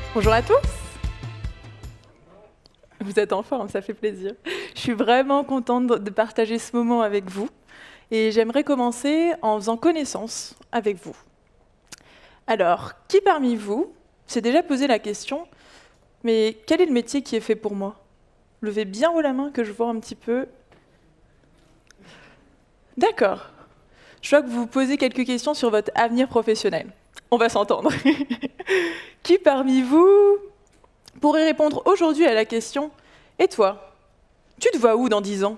Bonjour à tous. Vous êtes en forme, ça fait plaisir. Je suis vraiment contente de partager ce moment avec vous. Et j'aimerais commencer en faisant connaissance avec vous. Alors, qui parmi vous s'est déjà posé la question, mais quel est le métier qui est fait pour moi? Levez bien haut la main que je vois un petit peu. D'accord. Je vois que vous vous posez quelques questions sur votre avenir professionnel. On va s'entendre. Qui parmi vous pourrait répondre aujourd'hui à la question « Et toi, tu te vois où dans 10 ans ?»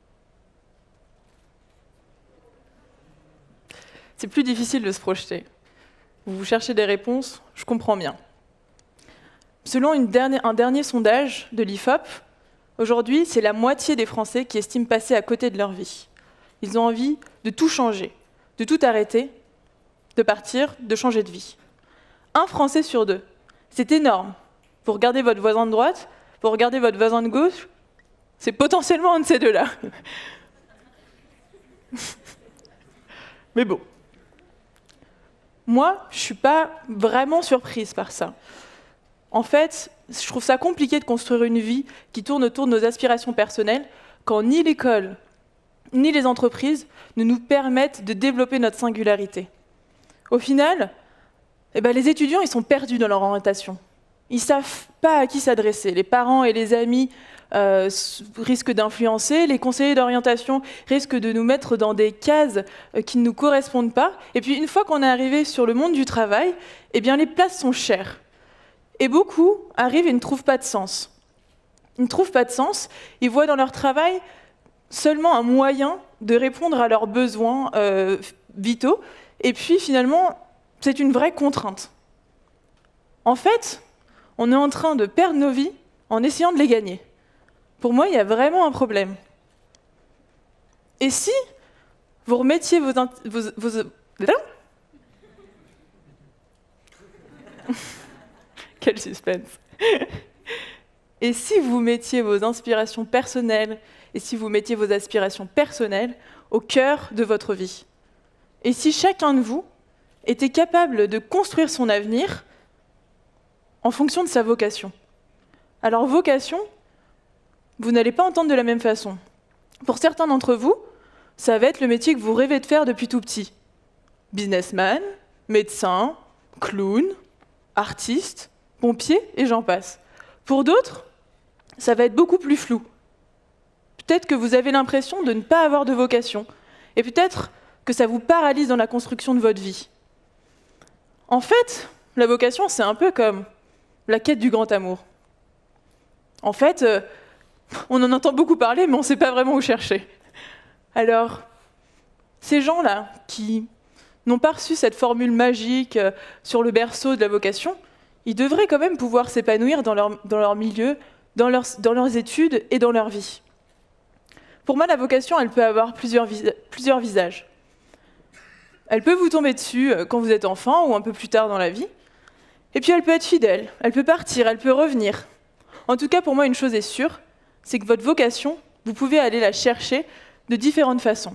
C'est plus difficile de se projeter. Vous cherchez des réponses, je comprends bien. Selon un dernier sondage de l'IFOP, aujourd'hui, c'est la moitié des Français qui estiment passer à côté de leur vie. Ils ont envie de tout changer, de tout arrêter, de partir, de changer de vie. Un Français sur deux. C'est énorme. Vous regardez votre voisin de droite, vous regardez votre voisin de gauche, c'est potentiellement un de ces deux-là. Mais bon. Moi, je ne suis pas vraiment surprise par ça. En fait, je trouve ça compliqué de construire une vie qui tourne autour de nos aspirations personnelles quand ni l'école, ni les entreprises ne nous permettent de développer notre singularité. Au final, les étudiants ils sont perdus dans leur orientation. Ils ne savent pas à qui s'adresser. Les parents et les amis risquent d'influencer, les conseillers d'orientation risquent de nous mettre dans des cases qui ne nous correspondent pas. Et puis une fois qu'on est arrivé sur le monde du travail, les places sont chères. Et beaucoup arrivent et ne trouvent pas de sens. Ils ne trouvent pas de sens, ils voient dans leur travail seulement un moyen de répondre à leurs besoins vitaux. Et puis finalement, c'est une vraie contrainte. En fait, on est en train de perdre nos vies en essayant de les gagner. Pour moi, il y a vraiment un problème. Et si vous remettiez Quel suspense. Et si vous mettiez vos inspirations personnelles et si vous mettiez vos aspirations personnelles au cœur de votre vie? Et si chacun de vous était capable de construire son avenir en fonction de sa vocation? Alors, vocation, vous n'allez pas entendre de la même façon. Pour certains d'entre vous, ça va être le métier que vous rêvez de faire depuis tout petit. Businessman, médecin, clown, artiste, pompier, et j'en passe. Pour d'autres, ça va être beaucoup plus flou. Peut-être que vous avez l'impression de ne pas avoir de vocation, et peut-être que ça vous paralyse dans la construction de votre vie. En fait, la vocation, c'est un peu comme la quête du grand amour. En fait, on en entend beaucoup parler, mais on ne sait pas vraiment où chercher. Alors, ces gens-là qui n'ont pas reçu cette formule magique sur le berceau de la vocation, ils devraient quand même pouvoir s'épanouir dans leur milieu, dans leurs études et dans leur vie. Pour moi, la vocation, elle peut avoir plusieurs visages. Elle peut vous tomber dessus quand vous êtes enfant ou un peu plus tard dans la vie. Et puis elle peut être fidèle, elle peut partir, elle peut revenir. En tout cas, pour moi, une chose est sûre, c'est que votre vocation, vous pouvez aller la chercher de différentes façons.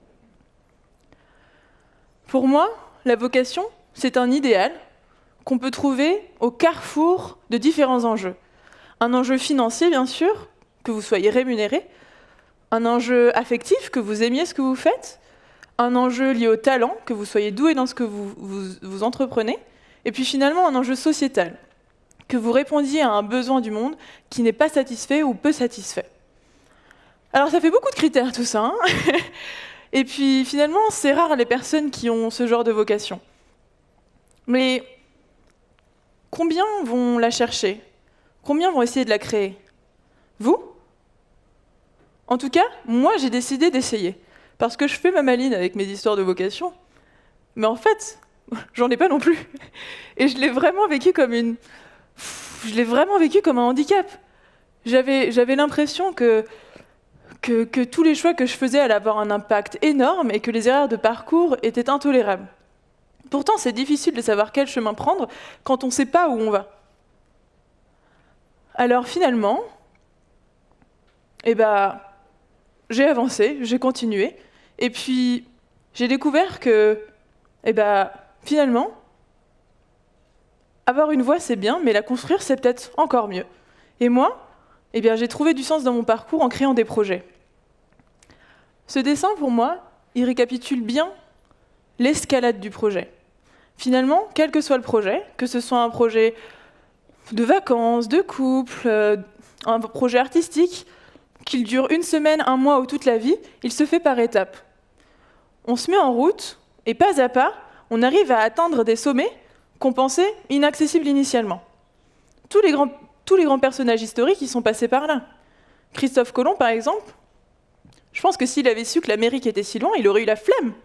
Pour moi, la vocation, c'est un idéal qu'on peut trouver au carrefour de différents enjeux. Un enjeu financier, bien sûr, que vous soyez rémunéré, un enjeu affectif, que vous aimiez ce que vous faites, un enjeu lié au talent, que vous soyez doué dans ce que vous entreprenez, et puis finalement un enjeu sociétal, que vous répondiez à un besoin du monde qui n'est pas satisfait ou peu satisfait. Alors ça fait beaucoup de critères tout ça, hein. Et puis finalement c'est rare les personnes qui ont ce genre de vocation. Mais combien vont la chercher? Combien vont essayer de la créer? Vous? En tout cas, moi j'ai décidé d'essayer. Parce que je fais ma maline avec mes histoires de vocation. Mais en fait, j'en ai pas non plus. Et je l'ai vraiment vécu comme un handicap. J'avais l'impression que tous les choix que je faisais allaient avoir un impact énorme et que les erreurs de parcours étaient intolérables. Pourtant, c'est difficile de savoir quel chemin prendre quand on ne sait pas où on va. Alors finalement, j'ai avancé, j'ai continué, et puis j'ai découvert que, finalement, avoir une voie, c'est bien, mais la construire, c'est peut-être encore mieux. Et moi, eh bien, j'ai trouvé du sens dans mon parcours en créant des projets. Ce dessin, pour moi, il récapitule bien l'escalade du projet. Finalement, quel que soit le projet, que ce soit un projet de vacances, de couple, un projet artistique, qu'il dure une semaine, un mois ou toute la vie, il se fait par étapes. On se met en route, et pas à pas, on arrive à atteindre des sommets qu'on pensait inaccessibles initialement. Tous les grands personnages historiques y sont passés par là. Christophe Colomb, par exemple, je pense que s'il avait su que l'Amérique était si loin, il aurait eu la flemme.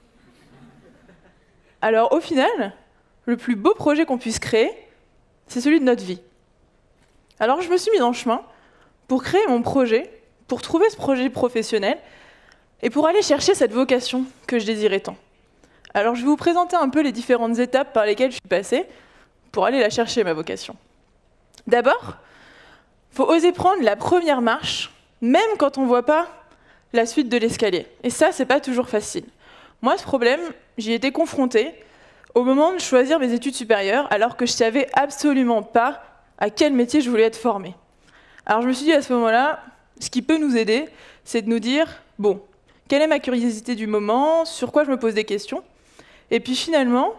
Alors au final, le plus beau projet qu'on puisse créer, c'est celui de notre vie. Alors je me suis mise en chemin pour créer mon projet, pour trouver ce projet professionnel et pour aller chercher cette vocation que je désirais tant. Alors je vais vous présenter un peu les différentes étapes par lesquelles je suis passée pour aller la chercher, ma vocation. D'abord, il faut oser prendre la première marche, même quand on ne voit pas la suite de l'escalier. Et ça, c'est pas toujours facile. Moi, ce problème, j'y ai été confrontée au moment de choisir mes études supérieures, alors que je ne savais absolument pas à quel métier je voulais être formée. Alors je me suis dit à ce moment-là, ce qui peut nous aider, c'est de nous dire, bon, quelle est ma curiosité du moment, sur quoi je me pose des questions. Et puis finalement,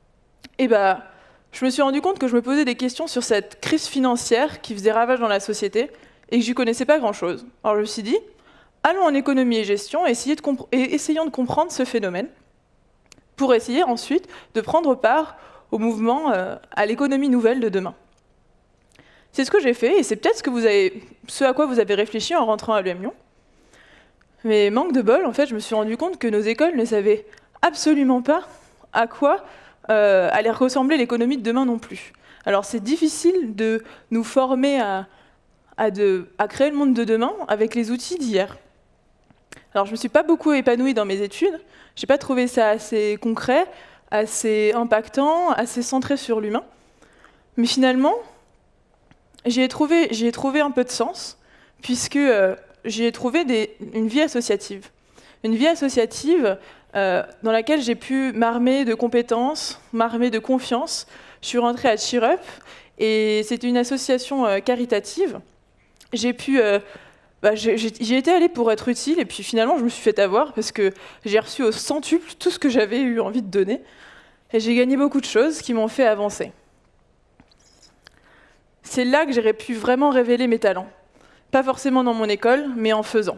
je me suis rendu compte que je me posais des questions sur cette crise financière qui faisait ravage dans la société et que je n'y connaissais pas grand-chose. Alors je me suis dit, allons en économie et gestion et essayons de comprendre ce phénomène pour essayer ensuite de prendre part au mouvement, à l'économie nouvelle de demain. C'est ce que j'ai fait et c'est peut-être ce à quoi vous avez réfléchi en rentrant à l'UM Lyon. Mais manque de bol, en fait, je me suis rendu compte que nos écoles ne savaient absolument pas à quoi allait ressembler l'économie de demain non plus. Alors c'est difficile de nous former à créer le monde de demain avec les outils d'hier. Alors je ne me suis pas beaucoup épanouie dans mes études, je n'ai pas trouvé ça assez concret, assez impactant, assez centré sur l'humain. Mais finalement, j'y ai trouvé un peu de sens, puisque j'y ai trouvé une vie associative. Une vie associative dans laquelle j'ai pu m'armer de compétences, m'armer de confiance. Je suis rentrée à Cheer Up, et c'est une association caritative. J'y étais allée pour être utile, et puis finalement je me suis fait avoir, parce que j'ai reçu au centuple tout ce que j'avais eu envie de donner, et j'ai gagné beaucoup de choses qui m'ont fait avancer. C'est là que j'aurais pu vraiment révéler mes talents. Pas forcément dans mon école, mais en faisant.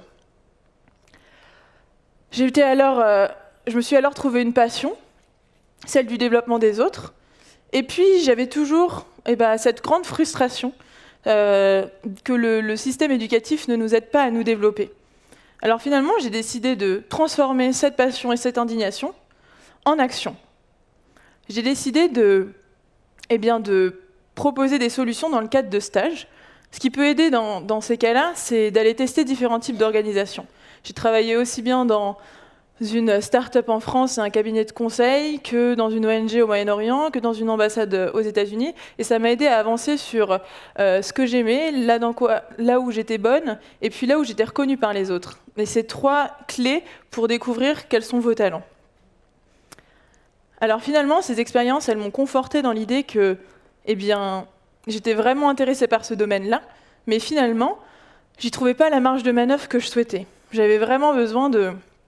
Je me suis alors trouvé une passion, celle du développement des autres, et puis j'avais toujours cette grande frustration que le système éducatif ne nous aide pas à nous développer. Alors finalement, j'ai décidé de transformer cette passion et cette indignation en action. J'ai décidé de proposer des solutions dans le cadre de stages. Ce qui peut aider dans ces cas-là, c'est d'aller tester différents types d'organisations. J'ai travaillé aussi bien dans une start-up en France et un cabinet de conseil que dans une ONG au Moyen-Orient, que dans une ambassade aux États-Unis. Et ça m'a aidé à avancer sur ce que j'aimais, là où j'étais bonne, et puis là où j'étais reconnue par les autres. Et c'est 3 clés pour découvrir quels sont vos talents. Alors finalement, ces expériences, elles m'ont confortée dans l'idée que, j'étais vraiment intéressée par ce domaine-là, mais finalement, j'y trouvais pas la marge de manœuvre que je souhaitais. J'avais vraiment besoin de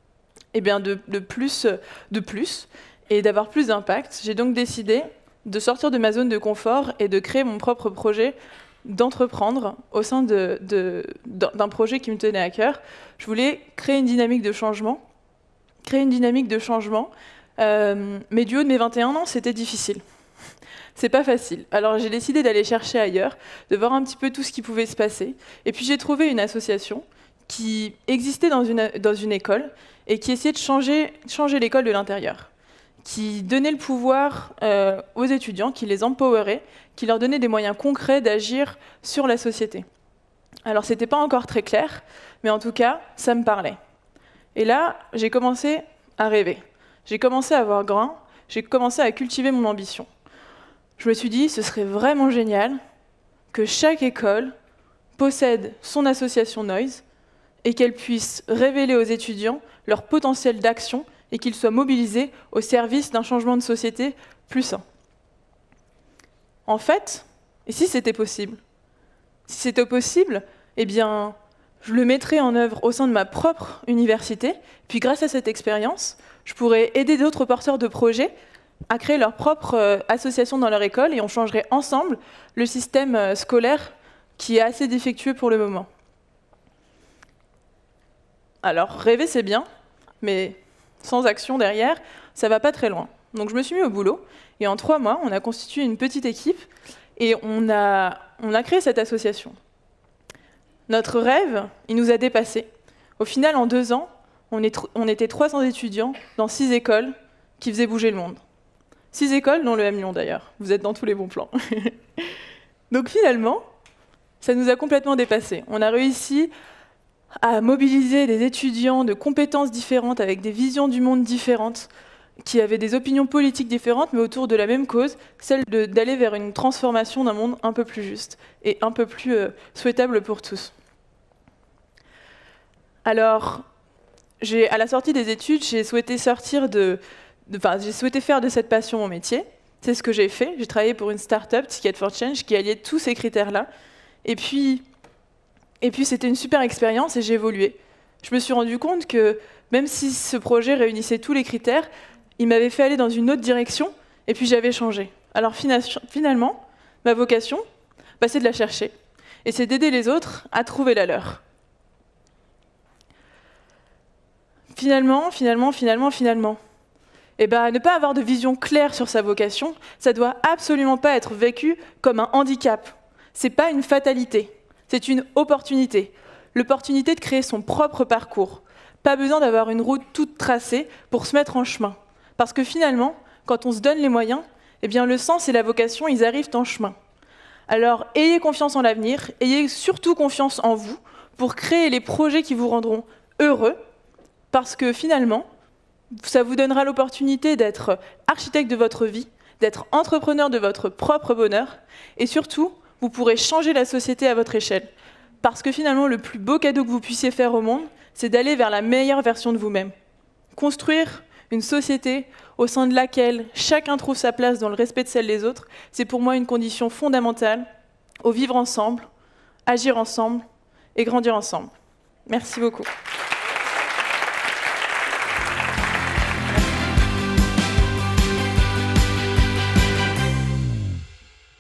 plus et d'avoir plus d'impact. J'ai donc décidé de sortir de ma zone de confort et de créer mon propre projet, d'entreprendre au sein d'un projet qui me tenait à cœur. Je voulais créer une dynamique de changement. Mais du haut de mes 21 ans, c'était difficile. C'est pas facile. Alors j'ai décidé d'aller chercher ailleurs, de voir un petit peu tout ce qui pouvait se passer. Et puis j'ai trouvé une association qui existait dans une école et qui essayait de changer l'école de l'intérieur, qui donnait le pouvoir aux étudiants, qui les empowerait, qui leur donnait des moyens concrets d'agir sur la société. Alors c'était pas encore très clair, mais en tout cas, ça me parlait. Et là, j'ai commencé à rêver. J'ai commencé à voir grand, j'ai commencé à cultiver mon ambition. Je me suis dit, ce serait vraiment génial que chaque école possède son association Noise et qu'elle puisse révéler aux étudiants leur potentiel d'action et qu'ils soient mobilisés au service d'un changement de société plus sain. en fait, et si c'était possible? Si c'était possible, eh bien, je le mettrais en œuvre au sein de ma propre université, puis grâce à cette expérience, je pourrais aider d'autres porteurs de projets à créer leur propre association dans leur école, et on changerait ensemble le système scolaire qui est assez défectueux pour le moment. Alors, rêver, c'est bien, mais sans action derrière, ça va pas très loin. Donc je me suis mis au boulot, et en 3 mois, on a constitué une petite équipe, et on a créé cette association. Notre rêve, il nous a dépassés. Au final, en 2 ans, on était 300 étudiants dans 6 écoles qui faisaient bouger le monde. 6 écoles, dont le M Lyon d'ailleurs. Vous êtes dans tous les bons plans. Donc finalement, ça nous a complètement dépassés. On a réussi à mobiliser des étudiants de compétences différentes, avec des visions du monde différentes, qui avaient des opinions politiques différentes, mais autour de la même cause, celle d'aller vers une transformation d'un monde un peu plus juste et un peu plus souhaitable pour tous. Alors, à la sortie des études, j'ai souhaité faire de cette passion mon métier. C'est ce que j'ai fait. J'ai travaillé pour une start-up, Ticket for Change, qui alliait tous ces critères-là. Et puis c'était une super expérience et j'ai évolué. Je me suis rendu compte que même si ce projet réunissait tous les critères, il m'avait fait aller dans une autre direction et puis j'avais changé. Alors finalement, ma vocation, c'est de la chercher. Et c'est d'aider les autres à trouver la leur. Finalement, ne pas avoir de vision claire sur sa vocation, ça doit absolument pas être vécu comme un handicap. C'est pas une fatalité, c'est une opportunité. L'opportunité de créer son propre parcours. Pas besoin d'avoir une route toute tracée pour se mettre en chemin. Parce que finalement, quand on se donne les moyens, le sens et la vocation, ils arrivent en chemin. Alors, ayez confiance en l'avenir, ayez surtout confiance en vous pour créer les projets qui vous rendront heureux, parce que finalement, ça vous donnera l'opportunité d'être architecte de votre vie, d'être entrepreneur de votre propre bonheur, et surtout, vous pourrez changer la société à votre échelle. Parce que finalement, le plus beau cadeau que vous puissiez faire au monde, c'est d'aller vers la meilleure version de vous-même. Construire une société au sein de laquelle chacun trouve sa place dans le respect de celle des autres, c'est pour moi une condition fondamentale au vivre ensemble, agir ensemble et grandir ensemble. Merci beaucoup.